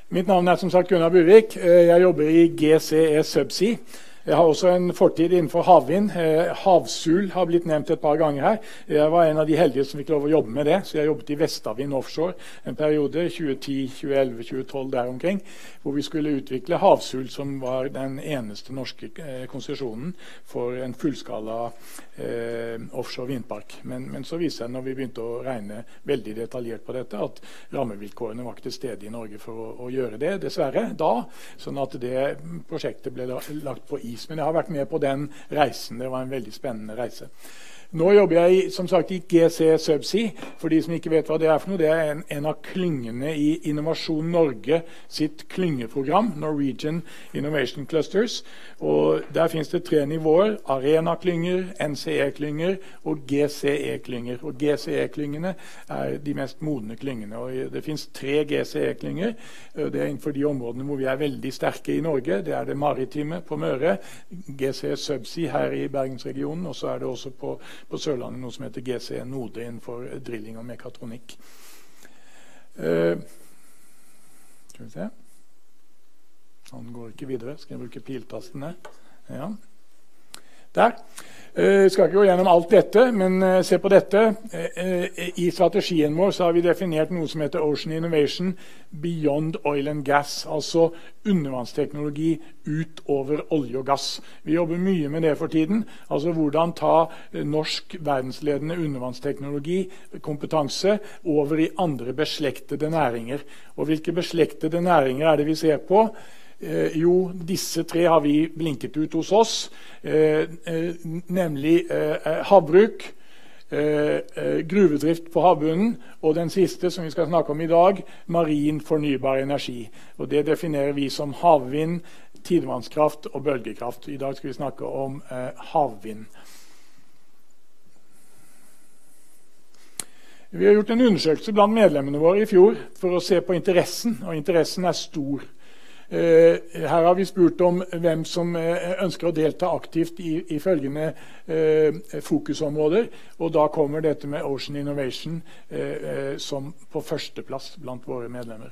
Mitt navn som sagt Gunnar Burvik. Jeg jobber i GCE Subsea. Jeg har også en fortid innenfor havvind. Havsul har blitt nevnt et par ganger her. Jeg var en av de heldige som fikk lov å jobbe med det, så jeg jobbet i Vestavind Offshore en periode, 2010, 2011, 2012 der omkring, hvor vi skulle utvikle havsul, som var den eneste norske konsesjonen for en fullskala offshore vindpark. Men så viser det når vi begynte å regne veldig detaljert på dette, at rammevilkårene var ikke til stede i Norge for å gjøre det, dessverre, da, sånn at det prosjektet ble lagt på is. Men jeg har vært med på den reisen. Det var en veldig spennende reise. Nå jobber jeg som sagt i GCE Subsea. For de som ikke vet hva det for noe, det en av klyngene i Innovasjon Norge sitt klyngeprogram, Norwegian Innovation Clusters. Og der finnes det 3 nivåer: Arena-klynger, NCE-klynger og GCE-klynger. Og GCE-klyngene de mest modne klyngene. Og det finnes 3 GCE-klynger. Det innenfor de områdene hvor vi veldig sterke i Norge. Det det maritime på Møre, GCE Subsea her i Bergensregionen, og så det også på Sørlandet noe som heter GCE Node innenfor drilling og mekatronikk. Skal vi se. Han går ikke videre. Skal jeg bruke piltastene? Ja. Der. Jeg skal ikke gå gjennom alt dette, men se på dette. I strategien vår så har vi definert noe som heter Ocean Innovation Beyond Oil and Gas, altså undervannsteknologi utover olje og gass. Vi jobber mye med det for tiden, altså hvordan ta norsk verdensledende undervannsteknologi, kompetanse, over i andre beslektede næringer. Og hvilke beslektede næringer det vi ser på? Jo, disse 3 har vi blinket ut hos oss, nemlig havbruk, gruvedrift på havbunnen, og den siste som vi skal snakke om i dag, marin fornybar energi. Og det definerer vi som havvind, tidevannskraft og bølgekraft. I dag skal vi snakke om havvind. Vi har gjort en undersøkelse blant medlemmene våre i fjor for å se på interessen, og interessen stor. Her har vi spurt om hvem som ønsker å delta aktivt i følgende fokusområder, og da kommer dette med Ocean Innovation som på førsteplass blant våre medlemmer.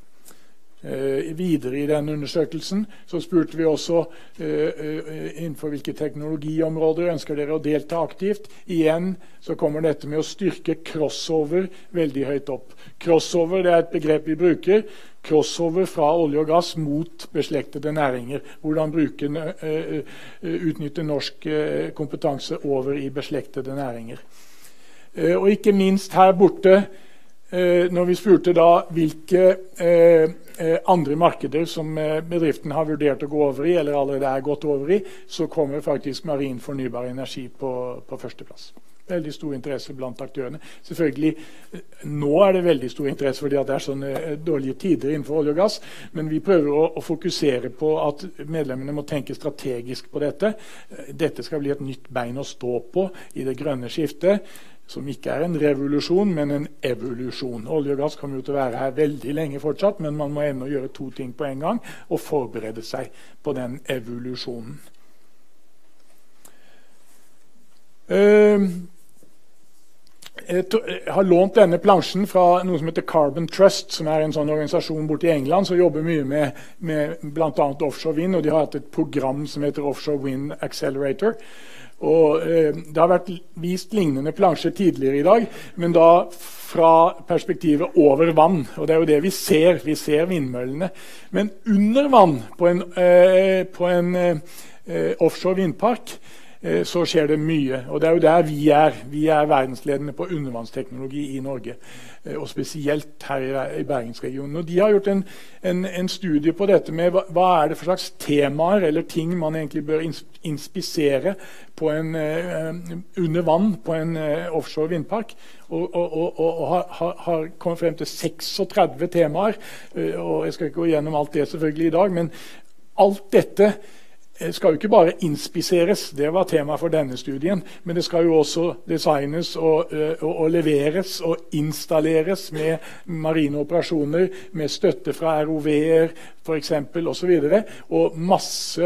Videre i den undersøkelsen så spurte vi også innenfor hvilke teknologiområder ønsker dere å delta aktivt. Igjen så kommer dette med å styrke crossover veldig høyt opp. Crossover det et begrep vi bruker. Crossover fra olje og gass mot beslektede næringer. Hvordan utnytte norsk kompetanse over i beslektede næringer. Og ikke minst her borte, når vi spurte da hvilke andre markeder som bedriften har vurdert å gå over i, eller allerede gått over i, så kommer faktisk marin fornybar energi på førsteplass. Veldig stor interesse blant aktørene. Selvfølgelig, nå det veldig stor interesse fordi at det sånne dårlige tider innenfor olje og gass, men vi prøver å fokusere på at medlemmene må tenke strategisk på dette. Dette skal bli et nytt bein å stå på i det grønne skiftet, som ikke en revolusjon, men en evolusjon. Olje og gass kommer jo til å være her veldig lenge fortsatt, men man må ennå gjøre 2 ting på en gang, og forberede seg på den evolusjonen. Jeg har lånt denne plansjen fra noe som heter Carbon Trust, som en sånn organisasjon borte i England, som jobber mye med blant annet offshore vind, og de har hatt et program som heter Offshore Wind Accelerator. Og det har vært vist lignende plansjer tidligere i dag, men da fra perspektivet over vann, og det jo det vi ser vindmøllene. Men under vann på en offshore vindpark, så skjer det mye, og det jo der vi verdensledende på undervannsteknologi i Norge, og spesielt her i Bergensregionen. Og de har gjort en studie på dette med hva det for slags temaer eller ting man egentlig bør inspisere på under vann på en offshore vindpark, og har kommet frem til 36 temaer, og jeg skal ikke gå gjennom alt det selvfølgelig i dag, men alt dette skal jo ikke bare inspiseres, det var tema for denne studien, men det skal jo også designes og leveres og installeres med marine operasjoner, med støtte fra ROV-er for eksempel, og så videre, og masse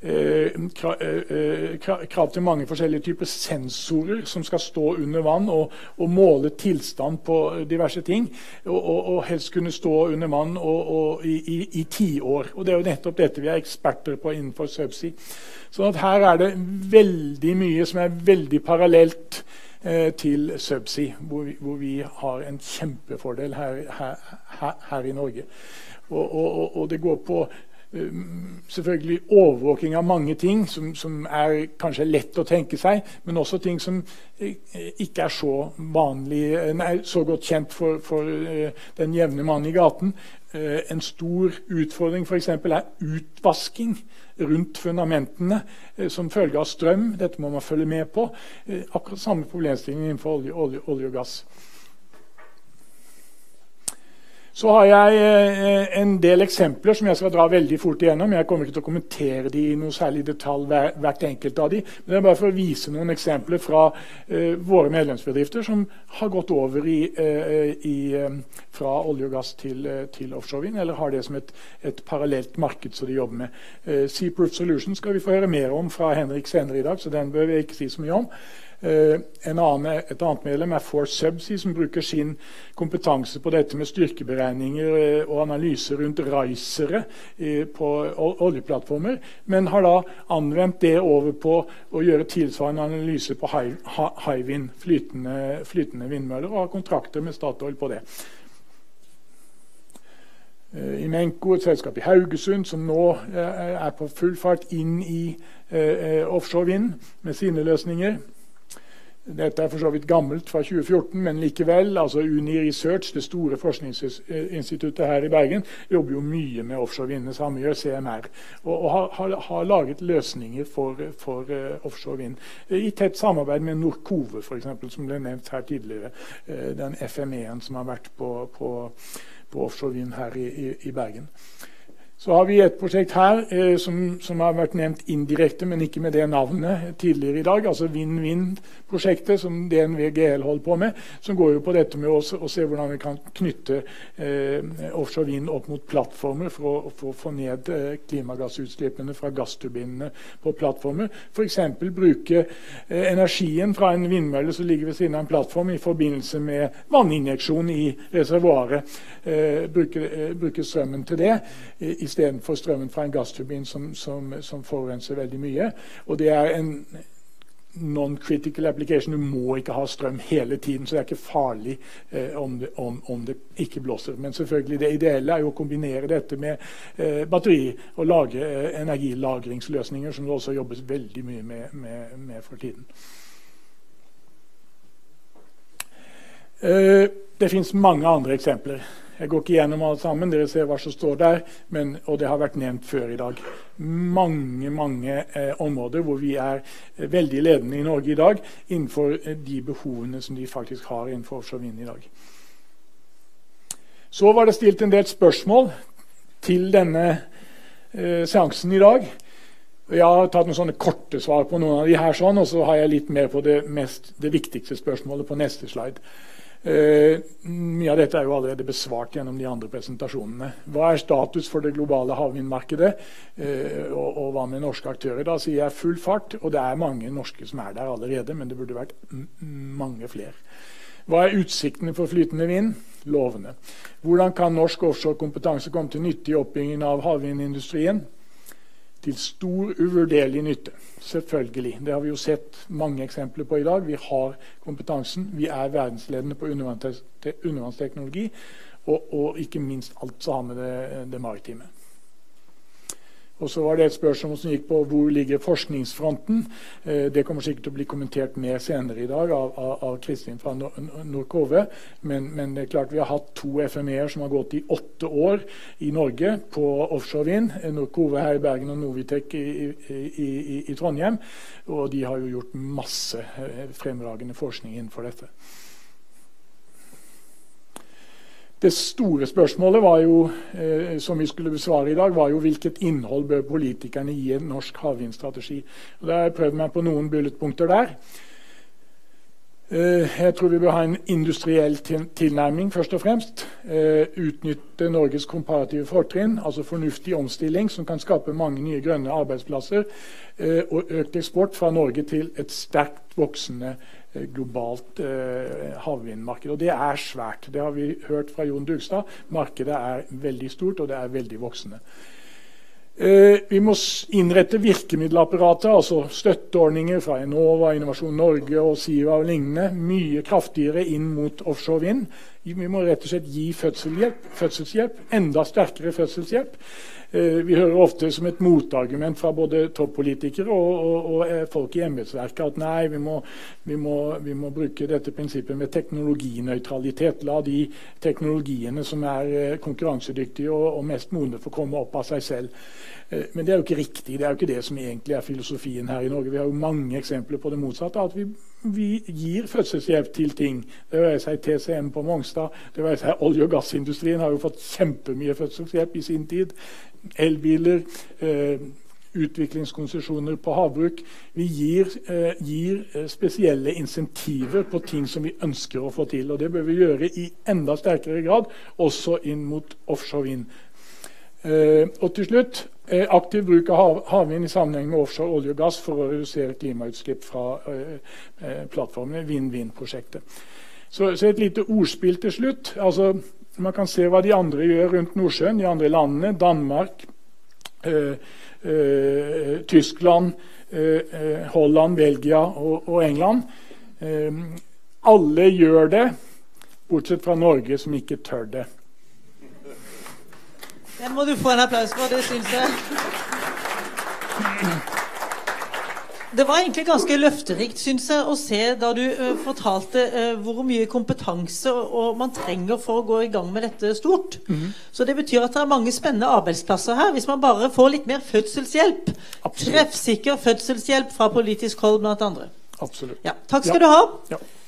krav til mange forskjellige typer sensorer som skal stå under vann og måle tilstand på diverse ting, og helst kunne stå under vann i 10 år. Og det er jo nettopp dette vi er eksperter på innenfor subsea. Så at her er det veldig mye som er veldig parallelt til subsea, hvor vi har en kjempefordel her i Norge. Og det går på selvfølgelig overvåking av mange ting som er kanskje lett å tenke seg, men også ting som ikke er så vanlig, så godt kjent for den jevne mann i gaten. En stor utfordring for eksempel er utvasking rundt fundamentene som følge av strøm. Dette må man følge med på. Akkurat samme problemstilling innenfor olje og gass. Så har jeg en del eksempler som jeg skal dra veldig fort igjennom. Jeg kommer ikke til å kommentere de i noe særlig detalj hvert enkelt av de, men det er bare for å vise noen eksempler fra våre medlemsbedrifter som har gått over fra olje og gass til offshorevind, eller har det som et parallelt marked som de jobber med. Seaproof Solutions skal vi få høre mer om fra Henrik senere i dag, så den bør vi ikke si så mye om. Et annet medlem er Force Subsea, som bruker sin kompetanse på dette med styrkeberegninger og analyser rundt risere på oljeplattformer, men har da anvendt det over på å gjøre tilsvarende analyser på high-wind, flytende vindmøller, og har kontrakter med Statoil på det. Imenco, et selskap i Haugesund, som nå er på full fart inn i offshore-vind med sine løsninger. Dette er for så vidt gammelt fra 2014, men likevel, altså Uni Research, det store forskningsinstituttet her i Bergen, jobber jo mye med offshore-vind, det samme gjør CMR, og har laget løsninger for offshore-vind. I tett samarbeid med Norcove, for eksempel, som ble nevnt her tidligere, den FME-en som har vært på offshore-vind her i Bergen. Så har vi et prosjekt her som har vært nevnt indirekte, men ikke med det navnet tidligere i dag, altså Win-Win-prosjektet som DNV GL holder på med, som går jo på dette med å se hvordan vi kan knytte offshore vind opp mot plattformer for å få ned klimagassutslippene fra gassturbinene på plattformer. For eksempel bruke energien fra en vindmølle som ligger ved siden av en plattform i forbindelse med vanninjeksjon i reservoaret. Bruke strømmen til det i stedet for strømmen fra en gassturbin som forurenser veldig mye. Og det er en non-critical application. Du må ikke ha strøm hele tiden, så det er ikke farlig om det ikke blåser. Men selvfølgelig det ideelle er jo å kombinere dette med batteri og lage energilagringsløsninger, som det også jobbes veldig mye med for tiden. Det finnes mange andre eksempler. Jeg går ikke gjennom alle sammen, dere ser hva som står der, og det har vært nevnt før i dag. Mange områder hvor vi er veldig ledende i Norge i dag, innenfor de behovene som de faktisk har innenfor offshore vind i dag. Så var det stilt en del spørsmål til denne seansen i dag. Jeg har tatt noen sånne korte svar på noen av de her, og så har jeg litt mer på det viktigste spørsmålet på neste slide. Mye av dette er jo allerede besvart gjennom de andre presentasjonene. Hva er status for det globale havvindmarkedet, og hva med norske aktører? Da sier jeg full fart, og det er mange norske som er der allerede, men det burde vært mange flere. Hva er utsiktene for flytende vind? Lovende. Hvordan kan norsk offshore-kompetanse komme til nytte i oppbyggingen av havvindindustrien? Til stor uvurderlig nytte. Selvfølgelig. Det har vi jo sett mange eksempler på i dag. Vi har kompetansen. Vi er verdensledende på undervannsteknologi, og ikke minst alt som har med det maritime. Og så var det et spørsmål som gikk på hvor ligger forskningsfronten. Det kommer sikkert til å bli kommentert mer senere i dag av Kristin fra Norcove. Men det er klart vi har hatt 2 FME-er som har gått i 8 år i Norge på offshore vind. Norcove her i Bergen og Novitec i Trondheim. Og de har jo gjort masse fremragende forskning innenfor dette. Det store spørsmålet var jo, som vi skulle besvare i dag, var jo hvilket innhold bør politikerne gi en norsk havvindstrategi. Og da har jeg prøvd meg på noen bulletpunkter der. Jeg tror vi bør ha en industriell tilnærming, først og fremst. Utnytte Norges komparative fortrinn, altså fornuftig omstilling som kan skape mange nye grønne arbeidsplasser, og økt eksport fra Norge til et sterkt voksende globalt havvindmarked. Og det er svært. Det har vi hørt fra Jon Dugstad. Markedet er veldig stort, og det er veldig voksende. Vi må innrette virkemiddelapparatet, altså støtteordninger fra Enova, Innovasjon Norge og SIVA og lignende, mye kraftigere inn mot offshore vind. Vi må rett og slett gi fødselshjelp, enda sterkere fødselshjelp. Vi hører ofte som et motargument fra både toppolitikere og folk i embetsverket at nei, vi må bruke dette prinsippet med teknologinøytralitet. La de teknologiene som er konkurransedyktige og mest modne få komme opp av seg selv. Men det er jo ikke riktig. Det er jo ikke det som egentlig er filosofien her i Norge. Vi har jo mange eksempler på det motsatte, at vi gir fødselshjelp til ting. Det vil si TCM på Mongstad, det vil si olje- og gassindustrien har jo fått kjempemye fødselshjelp i sin tid. Elbiler, utviklingskonsesjoner på havbruk. Vi gir spesielle insentiver på ting som vi ønsker å få til, og det bør vi gjøre i enda sterkere grad, også inn mot offshore vind. Og til slutt, aktiv bruk av havvind i sammenheng med offshore olje og gass for å redusere klimautslipp fra plattformene, Vinn-Vinn-prosjektet. Så et lite ordspill til slutt. Altså, man kan se hva de andre gjør rundt Nordsjøen, de andre landene, Danmark, Tyskland, Holland, Belgia og England. Alle gjør det, bortsett fra Norge som ikke tør det. Den må du få en applaus for, det synes jeg. Det var egentlig ganske løfterikt, synes jeg, å se da du fortalte hvor mye kompetanse og man trenger for å gå i gang med dette stort. Så det betyr at det er mange spennende arbeidsplasser her, hvis man bare får litt mer fødselshjelp. Absolutt. Treffsikker fødselshjelp fra politisk hold blant andre. Absolutt. Ja, takk skal du ha. Ja.